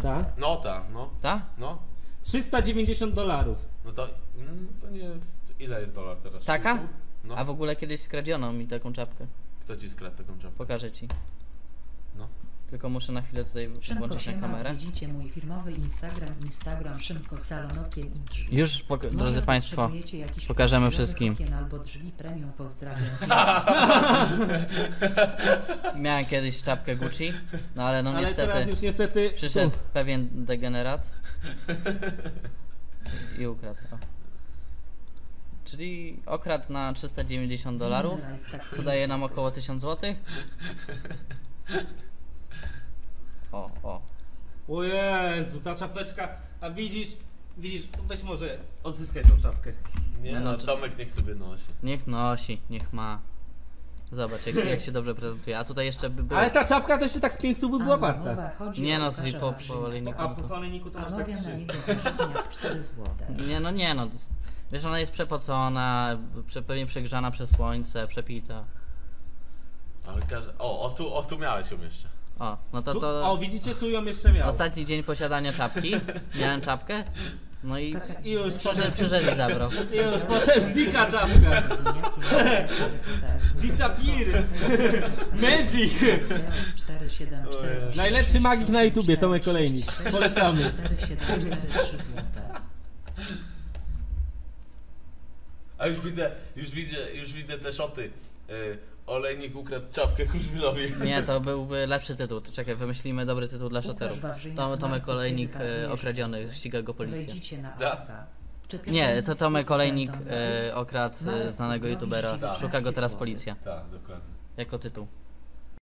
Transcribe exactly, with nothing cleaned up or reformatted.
Ta? No ta, no. Ta? No. trzysta dziewięćdziesiąt dolarów. No to, mm, to nie jest... Ile jest dolar teraz? Taka? No. A w ogóle kiedyś skradziono mi taką czapkę. Kto ci skradł taką czapkę? Pokażę ci. No. Tylko muszę na chwilę tutaj Szymko, włączyć na siema, kamerę. widzicie mój firmowy Instagram, Instagram Szymko Salon Okien i Drzwi. Już, pok- Może drodzy Państwo, potrzebujecie jakichś pokażemy podstawowych wszystkim. okien albo drzwi premium, pozdrawiam. Miałem kiedyś czapkę Gucci, no ale no Ale niestety teraz już niestety... przyszedł Uf. pewien degenerat i ukradł. O. Czyli okradł na trzysta dziewięćdziesiąt dolarów, co daje nam około tysiąc złotych. O, o. O Jezu, ta czapeczka. A widzisz, widzisz, weź może odzyskaj tą czapkę. Nie No, no, no, czy- Tomek niech sobie nosi. Niech nosi, niech ma. Zobacz, jak się, jak się dobrze prezentuje. A tutaj jeszcze by było... Ale ta czapka też tak z pięć stów by była Mowa warta. chodzi Nie o no, Łukasza sobie po, Warzyńka. po olejniku. A po faleniku to masz tak Panowie na trzy. niego ważyniach cztery złote. Nie no, nie no. Wiesz, ona jest przepocona, prze, pewnie przegrzana przez słońce, przepita. Ale każe... O, o tu, o tu miałeś ją jeszcze. O, no to Tu, to... o, widzicie, tu ją jeszcze miał. Ostatni dzień posiadania czapki. Miałem czapkę. No i I już przyszedł, potem, przyszedł i zabrał. i już potem znika czapka. Disappear. Magic. Najlepszy magik na YouTubie, Tomek Olejnik. Polecamy. A już widzę, już widzę, już widzę te szoty. Yy, olejnik ukradł czapkę Kruszwilowi. Nie, to byłby lepszy tytuł. To czekaj, wymyślimy dobry tytuł dla szoterów. Tom, Tomek Olejnik e, okradziony, ściga go policja. Wejdziecie na Da. Aska. Czy Nie, to Tomek Olejnik Będą e, okradł e, znanego youtubera. Tak. Szuka go teraz policja. Tak, dokładnie. Jako tytuł.